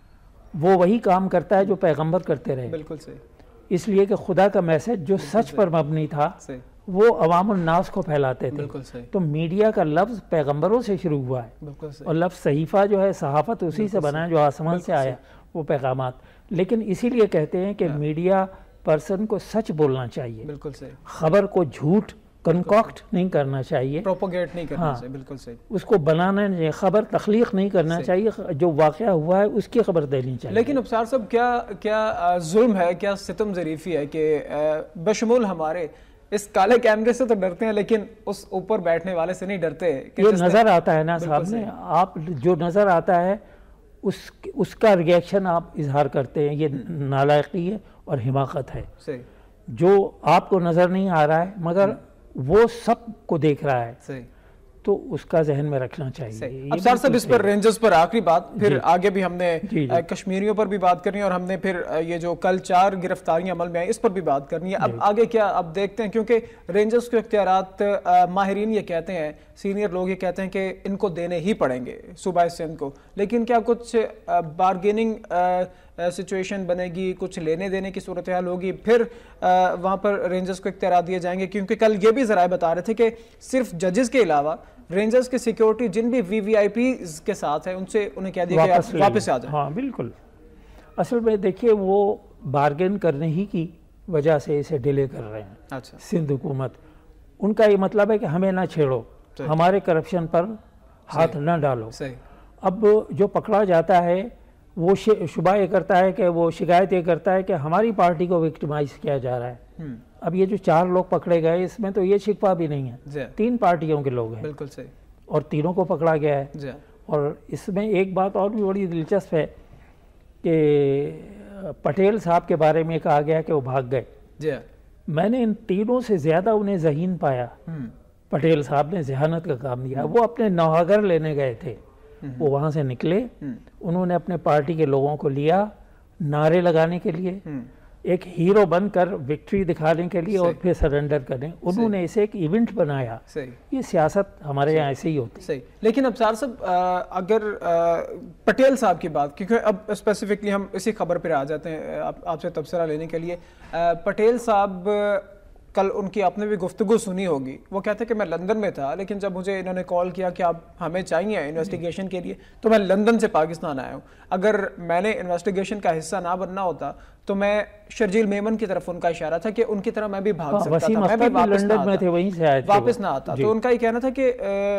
وہ وہی کام کرتا ہے جو پیغمبر کرتے رہے. بالکل صحیح. اس لیے کہ خدا کا میسج جو سچ پر مبنی تھا وہ عوام الناس کو پھیلاتے تھے. تو میڈیا کا لفظ پیغمبروں سے شروع ہوا ہے، اور لفظ صحیفہ جو ہے، صحافت اسی سے بنا ہے جو آسمان سے آیا، وہ پیغامات. لیکن اسی لیے کہتے ہیں کہ میڈیا پرسن کو سچ بولنا چاہیے. بالکل صحیح. خبر کو جھوٹ کنکاکٹ نہیں کرنا چاہیے، پروپوگیٹ نہیں کرنا چاہیے. بالکل صحیح. اس کو بنانا نہیں، خبر تخلیق نہیں کرنا چاہیے، جو واقعہ ہوا ہے اس کی خبر دینی چاہیے. لیکن ابصار صاحب کیا ظلم ہے، کیا ستم ظریفی ہے کہ بشمول ہمارے اس کالے کیمرے سے تو ڈرتے ہیں لیکن اس اوپر بیٹھنے والے سے نہیں ڈرتے. یہ نظر آتا ہے نا صاحب نے، آپ جو نظر آتا ہے اس کا ریئیکشن آپ اظہار کرتے ہیں. یہ نالائقی ہے اور حماقت ہے. جو آپ کو نظر نہیں آ رہا ہے مگر وہ سب کو دیکھ رہا ہے، تو اس کا ذہن میں رکھنا چاہیے. اب سر صاحب اس پر رینجرز پر آخری بات، پھر آگے بھی ہم نے کشمیریوں پر بھی بات کرنی ہے، اور ہم نے پھر یہ جو کل 4 گرفتاریاں عمل میں آئیں اس پر بھی بات کرنی ہے. اب آگے کیا اب دیکھتے ہیں، کیونکہ رینجرز کے اختیارات ماہرین یہ کہتے ہیں، سینئر لوگ یہ کہتے ہیں کہ ان کو دینے ہی پڑیں گے صوبہ سندھ کو. لیکن کیا کچھ بارگیننگ سچویشن بنے گی، کچھ لینے دینے کی صورتحال ہوگی، پھر وہاں پر رینجرز کو اختیارات دیے جائیں گے؟ کیونکہ کل یہ بھی ذرائع بتا رہے تھے کہ صرف ججز کے علاوہ رینجرز کی سیکیورٹی جن بھی VVIPs کے ساتھ ہے ان سے انہیں کہہ دیا کہ واپس آ جائیں. ہاں بالکل. اصل میں دیکھیے وہ بارگین کرنے ہی کی وجہ سے اسے ڈیلے کر رہے ہیں. اچھا. سندھ حکومت ان کا یہ مطلب ہے کہ ہمیں نہ چھیڑو, ہمارے کرپشن پر ہاتھ نہ ڈالو. اب جو پکڑا جاتا ہے وہ شبہ یہ کرتا ہے کہ وہ شکایت یہ کرتا ہے کہ ہماری پارٹی کو وکٹمائز کیا جا رہا ہے. اب یہ جو 4 لوگ پکڑے گئے اس میں تو یہ شکوہ بھی نہیں ہے, 3 پارٹیوں کے لوگ ہیں. بالکل صحیح. اور تینوں کو پکڑا گیا ہے. اور اس میں ایک بات اور بھی بڑی دلچسپ ہے کہ پٹیل صاحب کے بارے میں کہا گیا کہ وہ بھاگ گئے. میں نے ان تینوں سے زیادہ انہیں ذہین پایا. پٹیل صاحب نے ذہانت کا کام دیا. وہ اپنے نوحگر لینے گئے تھے, وہ وہاں سے نکلے, انہوں نے اپنے پارٹی کے لوگوں کو لیا نعرے لگانے کے لیے, ایک ہیرو بن کر وکٹری دکھانے کے لیے اور پھر سرنڈر کرنے. انہوں نے اسے ایک ایونٹ بنایا. یہ سیاست ہمارے یہاں ایسے ہی ہوتی. لیکن ابصار صاحب اگر پٹیل صاحب کی بات, کیونکہ اب اسپیسیفکلی ہم اسی خبر پر آ جاتے ہیں آپ سے تبصرہ لینے کے لیے. پٹیل صاحب کل ان کی آپ نے بھی گفتگو سنی ہوگی, وہ کہتے کہ میں لندن میں تھا لیکن جب مجھے انہوں نے کال کیا کہ آپ ہمیں چاہیے انویسٹیگیشن کے لیے تو میں لندن سے پاکستان آیا ہوں. اگر میں نے انویسٹیگیشن کا حصہ نہ بننا ہوتا تو میں شرجیل میمن کی طرف ان کا اشارہ تھا کہ ان کی طرح میں بھی بھاگ سکتا تھا, میں بھی واپس نہ آتا. تو ان کا یہ کہنا تھا کہ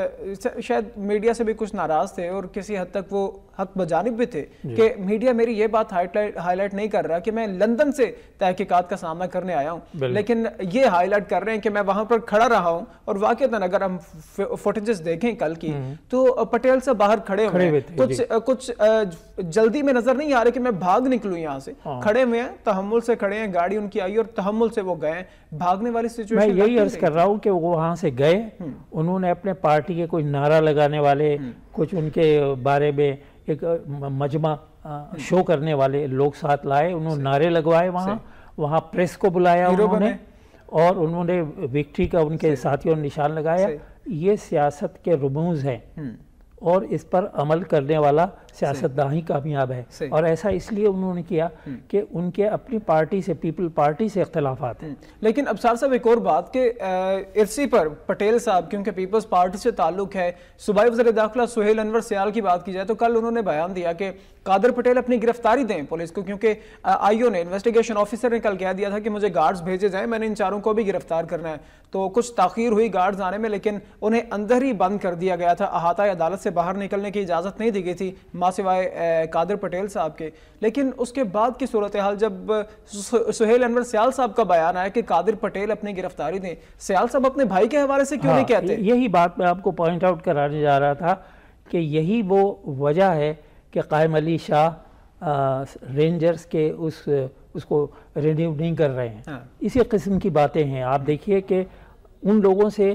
شاید میڈیا سے بھی کچھ ناراض تھے اور کسی حد تک وہ حق بجانب بھی تھے کہ میڈیا میری یہ بات ہائی لائٹ نہیں کر رہا کہ میں لندن سے تحقیقات کا سامنا کرنے آیا ہوں, لیکن یہ ہائی لائٹ کر رہے ہیں کہ میں وہاں پر کھڑا رہا ہوں. اور واقعتاً اگر ہم فوٹیجز دیکھیں کل کی تو پٹیل سے باہر کھڑے ہوئے ہیں, کچھ جلدی میں نظر نہیں آ رہے کہ میں بھاگ نکلوں یہاں سے. کھڑے ہوئے ہیں, تحمل سے کھڑے ہیں, گاڑی ان کی آئی اور تحمل سے وہ گئے. بھاگنے والی سچویشن میں یہی عرض کر رہا ہوں کہ وہ وہاں سے گئے, انہوں نے اپنے پارٹی کے کوئی نعرہ لگانے والے, کچھ ان کے بارے میں ایک مجمع شو کرنے والے لوگ ساتھ لائے, انہوں نے نعرے لگوائے, وہاں پریس کو بلایا انہوں نے, اور انہوں نے وکٹری کا ان کے ساتھیوں نے نشان لگایا. یہ سیاست کے رموز ہیں اور اس پر عمل کرنے والا سیاستداں ہی کامیاب ہے. اور ایسا اس لیے انہوں نے کیا کہ ان کے اپنی پارٹی سے, پیپل پارٹی سے اختلافات ہیں. لیکن ابصار صاحب ایک اور بات کہ ارسی پر پٹیل صاحب کیونکہ پیپلز پارٹی سے تعلق ہے, صوبائی وزیر داخلہ سہیل انور سیال کی بات کی جائے تو کل انہوں نے بیان دیا کہ قادر پٹیل اپنی گرفتاری دیں پولیس کو, کیونکہ آئیو نے انویسٹیگیشن آفیسر نے کل کہہ دیا تھا کہ مجھے گارڈز بھیجے جائیں, میں نے ان 4 کو بھی گرفتار کرنا ہے. تو کچھ تاخیر ہوئی گارڈز آنے میں, لیکن انہیں اندر ہی بند کر دیا گیا تھا, احاطہ عدالت سے باہر نکلنے کی اجازت نہیں دی گئی تھی ماں سوائے قادر پٹیل صاحب کے. لیکن اس کے بعد کی صورتحال جب سہیل انور سیال صاحب کا بیان آیا کہ قادر پٹیل اپنی گرفتاری دیں, سیال صاحب اپنے بھائی کے حوالے سے کیوں نہیں کہتے؟ یہی بات میں آپ کو پوائنٹ آؤٹ کرانے جا رہا تھا کہ یہی وہ وجہ ہے کہ قائم علی شاہ رینجرز کے اس کو رینیو نہیں کر رہے ہیں. اسی قسم کی باتیں ہیں. آپ دیکھیے کہ ان لوگوں سے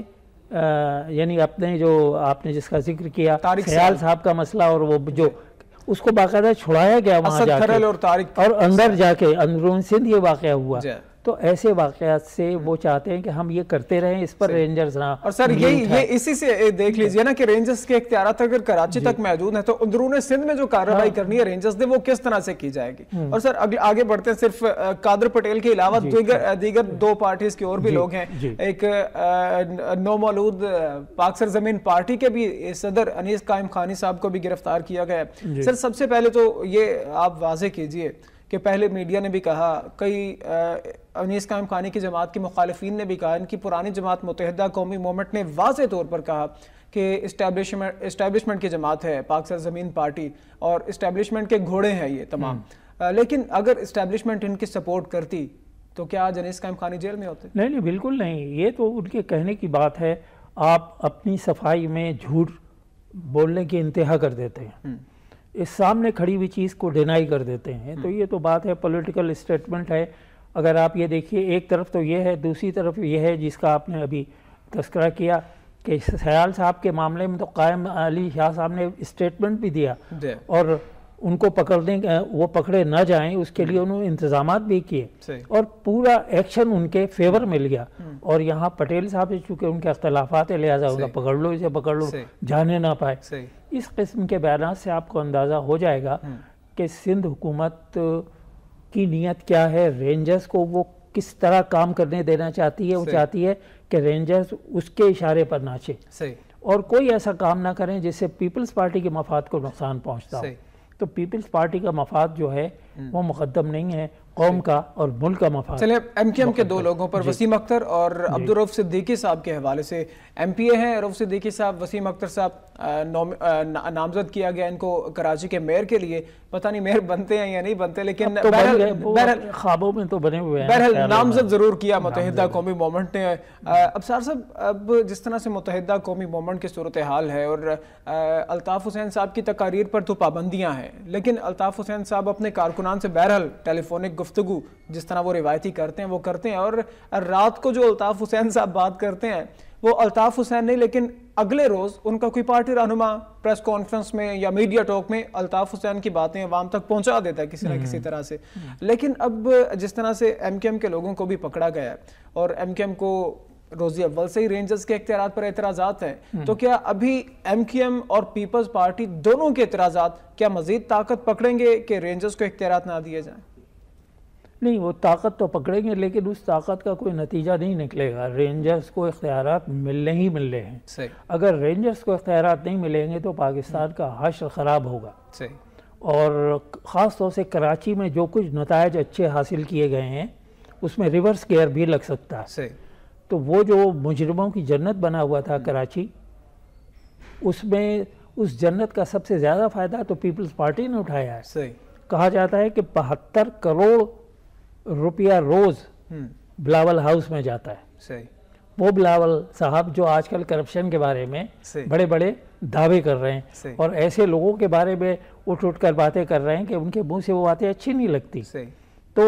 یعنی اپنے جو آپ نے جس کا ذکر کیا خیال صاحب کا مسئلہ, اور وہ جو اس کو باقاعدہ چھڑایا گیا وہاں جا کے, اور اندر جا کے اندرون سندھ یہ واقعہ ہوا. تو ایسے واقعات سے وہ چاہتے ہیں کہ ہم یہ کرتے رہیں, اس پر رینجرز نہ. اور سر یہ اسی سے دیکھ لیجئے نا کہ رینجرز کے اختیارات اگر کراچی تک محدود ہیں تو اندرون سندھ میں جو کارروائی کرنی ہے رینجرز نے وہ کس طرح سے کی جائے گی؟ اور سر آگے بڑھتے ہیں, صرف قادر پٹیل کے علاوہ دیگر 2 پارٹیز کے اور بھی لوگ ہیں. ایک نومولود پاک سرزمین پارٹی کے بھی صدر انیس قائم خانی صاحب کو بھی گرفتار کیا گیا ہے. سر سب سے پہلے تو یہ آپ واضح کیجئے کہ پہلے میڈیا نے بھی کہا, کئی انیس قائم خانی کی جماعت کے مخالفین نے بھی کہا, ان کی پرانی جماعت متحدہ قومی مومنٹ نے واضح طور پر کہا کہ اسٹیبلشمنٹ کی جماعت ہے پاک سرزمین پارٹی, اور اسٹیبلشمنٹ کے گھوڑے ہیں یہ تمام. لیکن اگر اسٹیبلشمنٹ ان کی سپورٹ کرتی تو کیا آج انیس قائم خانی جیل میں ہوتے؟ نہیں, بالکل نہیں. یہ تو ان کے کہنے کی بات ہے. آپ اپنی صفائی میں جھوٹ بولنے کی انتہا کر دیتے ہیں, اس سامنے کھڑی ہوئی چیز کو ڈینائی کر دیتے ہیں. تو یہ تو بات ہے, پولیٹیکل اسٹیٹمنٹ ہے. اگر آپ یہ دیکھیے, ایک طرف تو یہ ہے, دوسری طرف یہ ہے جس کا آپ نے ابھی تذکرہ کیا کہ خیال صاحب کے معاملے میں تو قائم علی شاہ صاحب نے اسٹیٹمنٹ بھی دیا, اور ان کو وہ پکڑے نہ جائیں اس کے لیے انہوں نے انتظامات بھی کیے, اور پورا ایکشن ان کے فیور مل گیا. اور یہاں پٹیل صاحب چونکہ ان کے اختلافات ہیں لہٰذا ان کا پکڑ لو, اسے پکڑ لو, جانے نہ پائے. اس قسم کے بیانات سے آپ کو اندازہ ہو جائے گا کہ سندھ حکومت کی نیت کیا ہے. رینجرز کو وہ کس طرح کام کرنے دینا چاہتی ہے. وہ چاہتی ہے کہ رینجرز اس کے اشارے پر ناچے, اور کوئی ایسا کام نہ کریں جس سے پیپلز پارٹی کے مفاد کو نقصان پہنچتا ہو. تو پیپلز پارٹی کا مفاد جو ہے وہ مقدم نہیں ہے، قوم کا اور ملک کا مفاد. چلیں ایم کیو ایم کے دو لوگوں پر وسیم اختر اور عبدالرؤف صدیقی صاحب کے حوالے سے، ایم پی اے ہیں رؤف صدیقی صاحب، وسیم اختر صاحب نامزد کیا گیا ان کو کراچی کے میئر کے لیے. پتہ نہیں میئر بنتے ہیں یا نہیں بنتے، لیکن خوابوں میں تو بنے ہوئے ہیں، بہرحال نامزد ضرور کیا متحدہ قومی مومنٹ نے. ابصار صاحب، اب جس طرح سے متحدہ قومی مومنٹ کی صورتحال ہے اور الطاف حسین صاحب کی تقاریر پر تو پابندیاں ہیں، لیکن الطاف حسین صاحب اپنے کارکنان سے بہرحال ٹیلی فونک گفتگو جس طرح وہ روایتی کرتے ہیں وہ کرتے ہیں، اور رات کو جو الطاف حسین صاحب بات کرتے ہیں وہ الطاف حسین نہیں، لیکن اگلے روز ان کا کوئی پارٹی رہنما پریس کانفرنس میں یا میڈیا ٹاک میں الطاف حسین کی باتیں عوام تک پہنچا دیتا ہے کسی نہ کسی طرح سے. لیکن اب جس طرح سے ایم کیو ایم کے لوگوں کو بھی پکڑا گیا ہے اور ایم کیو ایم کو روزی اول سے ہی رینجرز کے اختیارات پر اعتراضات ہیں، تو کیا ابھی ایم کیو ایم اور پیپلز پارٹی دونوں کے اعتراضات کیا مزید طاقت پکڑیں گے کہ رینجرز کو اختیارات نہ دیے جائیں؟ نہیں، وہ طاقت تو پکڑیں گے لیکن اس طاقت کا کوئی نتیجہ نہیں نکلے گا. رینجرز کو اختیارات ملنے ہی ملنے ہیں. اگر رینجرز کو اختیارات نہیں ملیں گے تو پاکستان کا حشر خراب ہوگا. اور خاص طور سے کراچی میں جو کچھ نتائج اچھے حاصل کیے گئے ہیں اس میں ریورس گیئر بھی لگ سکتا ہے. تو وہ جو مجرموں کی جنت بنا ہوا تھا کراچی، اس میں اس جنت کا سب سے زیادہ فائدہ تو پیپلز پارٹی نے اٹھایا ہے. کہا جاتا ہے کہ 72 کروڑ روپیہ روز بلاول ہاؤس میں جاتا ہے. وہ بلاول صاحب جو آج کل کرپشن کے بارے میں بڑے بڑے دعوے کر رہے ہیں اور ایسے لوگوں کے بارے میں اٹھ کر باتیں کر رہے ہیں کہ ان کے منہ سے وہ باتیں اچھی نہیں لگتی. تو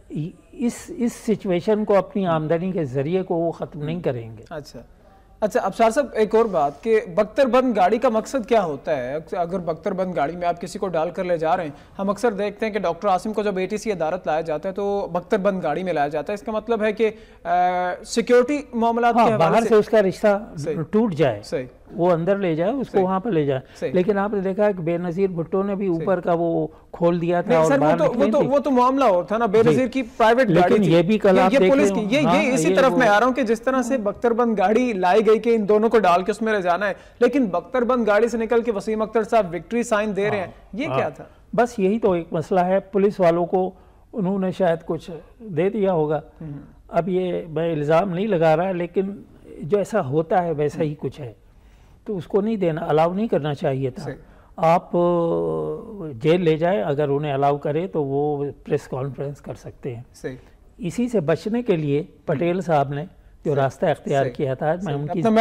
اس سچویشن کو اپنی آمدنی کے ذریعے کو وہ ختم نہیں کریں گے. اچھا ابصار صاحب، ایک اور بات کہ بختر بند گاڑی کا مقصد کیا ہوتا ہے؟ اگر بختر بند گاڑی میں آپ کسی کو ڈال کر لے جا رہے ہیں، ہم اکثر دیکھتے ہیں کہ ڈاکٹر عاصم کو جب اے ٹی سی عدالت لایا جاتا ہے تو بختر بند گاڑی میں لایا جاتا ہے. اس کا مطلب ہے کہ سیکیورٹی معاملات کے باہر سے اس کا رشتہ ٹوٹ جائے، وہ اندر لے جائے، اس کو وہاں پہ لے جائے. لیکن آپ نے دیکھا کہ بے نظیر بھٹو نے بھی اوپر کا وہ کھول دیا تھا. وہ تو معاملہ اور تھا نا، بے نظیر کی پرائیویٹ گاڑی تھی، یہ پولیس کی. یہ اسی طرف میں آ رہا ہوں کہ جس طرح سے بختر بند گاڑی لائی گئی کہ ان دونوں کو ڈال کے اس میں لے جانا ہے، لیکن بختر بند گاڑی سے نکل کے وسیم اختر صاحب وکٹری سائن دے رہے ہیں، یہ کیا تھا؟ بس یہی تو ایک مسئلہ ہے. پولیس والوں کو انہوں نے شاید کچھ دے دیا ہوگا. اب یہ میں الزام نہیں لگا رہا، لیکن جو ایسا ہوتا ہے ویسا ہی کچھ ہے، تو اس کو نہیں دینا، الاؤ نہیں کرنا چاہیے تھا. آپ جیل لے جائیں، اگر انہیں الاؤ کرے تو وہ پریس کانفرنس کر سکتے ہیں. اسی سے بچنے کے لیے پٹیل صاحب نے جو راستہ اختیار کیا تھا، میں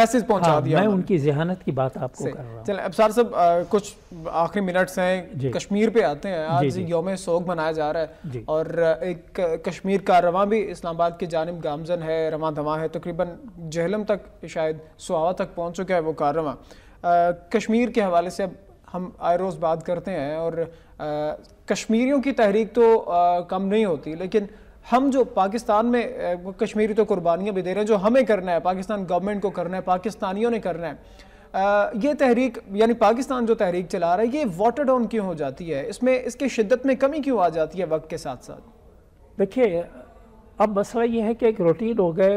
ان کی ذہانت کی بات آپ کو کر رہا ہوں. چلیں ابصار صاحب، کچھ آخری منٹس ہیں، کشمیر پہ آتے ہیں. آج یوم سوگ منایا جا رہا ہے اور ایک کشمیر کا رواں بھی اسلام آباد کی جانب گامزن ہے، رواں دواں ہے، تقریباً جہلم تک، شاید سواوا تک پہنچ چکا ہے وہ کاررواں. کشمیر کے حوالے سے اب ہم آئے روز بات کرتے ہیں اور کشمیریوں کی تحریک تو کم نہیں ہوتی، لیکن ہم جو پاکستان میں کشمیری تو قربانیاں بھی دے رہے ہیں، جو ہمیں کرنا ہے، پاکستان گورنمنٹ کو کرنا ہے، پاکستانیوں نے کرنا ہے. یہ تحریک یعنی پاکستان جو تحریک چلا رہا ہے، یہ واٹر ڈاؤن کیوں ہو جاتی ہے؟ اس میں اس کی شدت میں کمی کیوں آ جاتی ہے وقت کے ساتھ ساتھ؟ دیکھیے، اب مسئلہ یہ ہے کہ ایک روٹین ہو گئے،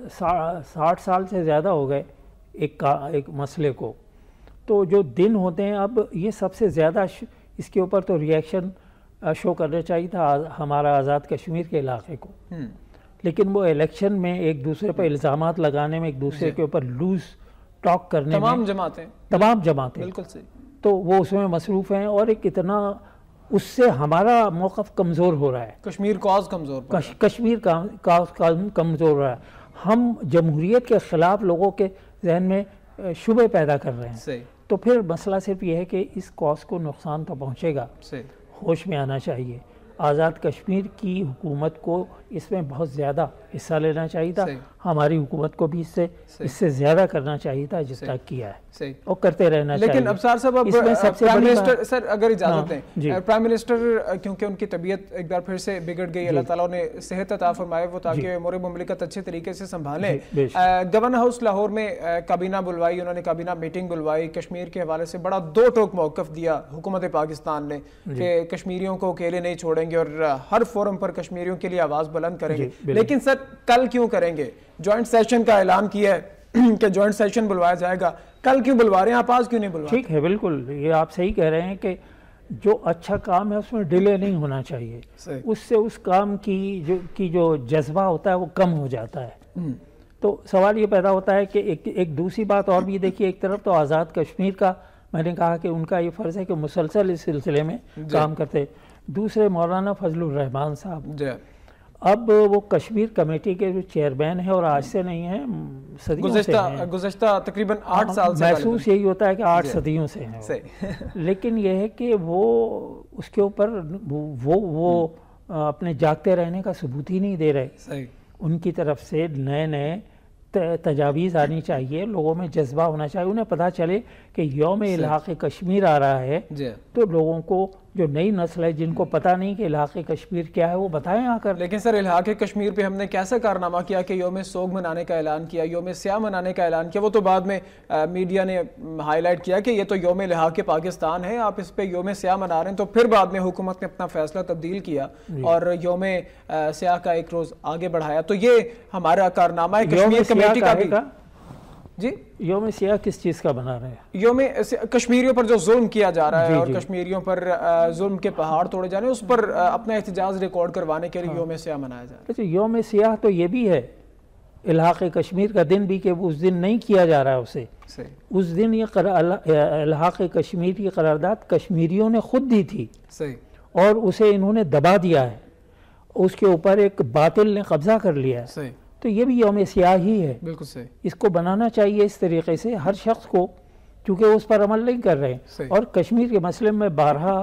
60 سال سے زیادہ ہو گئے ایک مسئلے کو. تو جو دن ہوتے ہیں، اب یہ سب سے زیادہ اس کے اوپر تو ریئیکشن شو کرنا چاہیے تھا ہمارا آزاد کشمیر کے علاقے کو، لیکن وہ الیکشن میں ایک دوسرے پر الزامات لگانے میں، ایک دوسرے کے اوپر لوز ٹاک کرنے میں، تمام جماعتیں بالکل صحیح، تو وہ اس میں مصروف ہیں. اور ایک اتنا اس سے ہمارا موقف کمزور ہو رہا ہے، کشمیر کاز کمزور کمزور ہو رہا ہے. ہم جمہوریت کے خلاف لوگوں کے ذہن میں شبہ پیدا کر رہے ہیں. تو پھر مسئلہ صرف یہ ہے کہ اس کاز کو نقصان تو پہنچے گا. ہوش میں آنا چاہیے. آزاد کشمیر کی حکومت کو اس میں بہت زیادہ حصہ لینا چاہیے تھا. ہماری حکومت کو بھی اس سے زیادہ کرنا چاہیے تھا جس طرح کیا ہے، اور کرتے رہنا چاہیے. لیکن ابصار صاحب، اب پرائم منسٹر سر اگر اجازت دیں، پرائم منسٹر کیونکہ ان کی طبیعت ایک بار پھر سے بگڑ گئی، اللہ تعالیٰ نے صحت عطا فرمائے وہ تاکہ امور مملکت اچھے طریقے سے سنبھالیں. گورنر ہاؤس لاہور میں کابینہ بلوائی، انہوں نے کابینہ میٹنگ بلوائی، کشمیر کے حوالے سے بڑا دو ٹوک موقف دیا حکومت پاکستان نے کہ کشمیریوں کو اکیلے نہیں چھوڑیں گے اور ہر فورم پر کشمیریوں کے لیے آواز بلند کریں گے. لیکن سر کل کیوں کریں گے؟ جوائنٹ سیشن کا اعلان کیا ہے کہ جوائنٹ سیشن بلوایا جائے گا. کل کیوں بلوا رہے ہیں آپ، آج کیوں نہیں بلوا؟ ٹھیک ہے، بالکل یہ آپ صحیح کہہ رہے ہیں کہ جو اچھا کام ہے اس میں ڈیلے نہیں ہونا چاہیے، اس سے اس کام کی جو جذبہ ہوتا ہے وہ کم ہو جاتا ہے۔ تو سوال یہ پیدا ہوتا ہے کہ ایک دوسری بات اور بھی دیکھیے، ایک طرف تو آزاد کشمیر کا میں نے کہا کہ ان کا یہ فرض ہے کہ مسلسل اس سلسلے میں کام کرتے، دوسرے مولانا فضل الرحمان صاحب اب وہ کشمیر کمیٹی کے جو چیئرمین ہیں اور آج سے نہیں ہیں، صدیوں سے ہیں، گزشتہ تقریباً 8 سال سے محسوس یہی ہوتا ہے کہ 8 صدیوں سے ہیں، لیکن یہ ہے کہ وہ اس کے اوپر وہ اپنے جاگتے رہنے کا ثبوت ہی نہیں دے رہے۔ ان کی طرف سے نئے تجاویز آنی چاہیے، لوگوں میں جذبہ ہونا چاہیے، انہیں پتہ چلے کہ یوم الحاق کشمیر آ رہا ہے تو لوگوں کو جو نئی نسل ہے جن کو پتہ نہیں کہ الحاق کشمیر کیا ہے وہ بتائیں آ کر۔ لیکن سر الحاق کشمیر پہ ہم نے کیسا کارنامہ کیا کہ یوم سوگ منانے کا اعلان کیا، یوم سیاہ منانے کا اعلان کیا، وہ تو بعد میں میڈیا نے ہائی لائٹ کیا کہ یہ تو یوم الحاق پاکستان ہے، آپ اس پہ یوم سیاہ منا رہے ہیں، تو پھر بعد میں حکومت نے اپنا فیصلہ تبدیل کیا اور یوم سیاہ کا ایک روز آگے بڑھایا۔ تو یہ ہمارا کارنامہ ہے کشمیر کمیٹی کا بھی۔ جی یوم سیاہ کس چیز کا بنا رہے ہیں؟ یوم کشمیریوں پر جو ظلم کیا جا رہا ہے اور کشمیریوں پر ظلم کے پہاڑ توڑے جا رہے ہیں، اس پر اپنا احتجاج ریکارڈ کروانے کے لیے یوم سیاہ منایا جا رہا ہے۔ اچھا، یوم سیاہ تو یہ بھی ہے الحاق کشمیر کا دن بھی کہ اس دن نہیں کیا جا رہا ہے اسے، اس دن یہ الحاق کشمیر کی قرارداد کشمیریوں نے خود دی تھی اور اسے انہوں نے دبا دیا ہے، اس کے اوپر ایک باطل نے قبضہ کر لیا ہے، تو یہ بھی یوم سیاہ ہی ہے۔ بالکل صحیح، اس کو بنانا چاہیے اس طریقے سے ہر شخص کو، کیونکہ اس پر عمل نہیں کر رہے۔ اور کشمیر کے مسئلے میں بارہا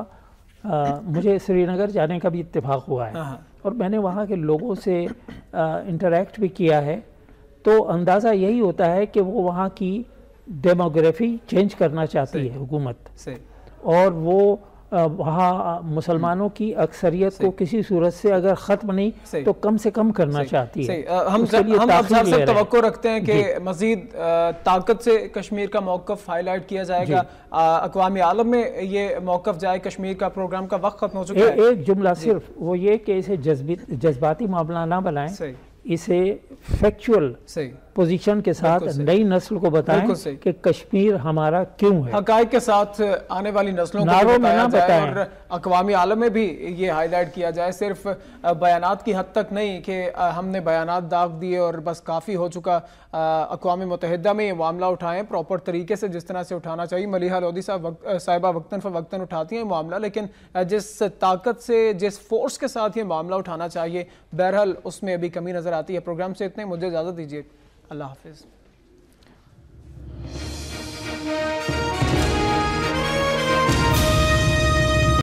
مجھے سری نگر جانے کا بھی اتفاق ہوا ہے اور میں نے وہاں کے لوگوں سے انٹریکٹ بھی کیا ہے، تو اندازہ یہی ہوتا ہے کہ وہ وہاں کی ڈیموگرافی چینج کرنا چاہتی ہے حکومت، اور وہ وہاں مسلمانوں کی اکثریت کو کسی صورت سے اگر ختم نہیں تو کم سے کم کرنا چاہتی ہے۔ ہم افسر سے توقع رکھتے ہیں کہ مزید طاقت سے کشمیر کا موقف ہائی لائٹ کیا جائے گا، اقوام عالم میں یہ موقف جائے، کشمیر کا پروگرام کا وقت ختم ہو چکا ہے۔ ایک جملہ صرف وہ یہ کہ اسے جذباتی معاملہ نہ بنائیں، اسے فیکچول پوزیشن کے ساتھ نئی نسل کو بتائیں کہ کشمیر ہمارا کیوں ہے، حقائق کے ساتھ آنے والی نسلوں کو بتایا جائے اور اقوام عالم میں بھی یہ ہائی لائٹ کیا جائے، صرف بیانات کی حد تک نہیں کہ ہم نے بیانات داغ دیے اور بس کافی ہو چکا۔ اقوام متحدہ میں یہ معاملہ اٹھائیں پراپر طریقے سے، جس طرح سے اٹھانا چاہیے۔ ملیحہ لودھی صاحبہ وقتاً فوقتاً اٹھاتی ہیں معاملہ، لیکن جس طاقت سے، جس فورس کے ساتھ یہ معاملہ اٹھانا چاہیے، بہرحال اس میں ابھی کمی نظر آتی ہے۔ پروگرام سے اتنے، مجھے اجازت دیجیے، اللہ حافظ۔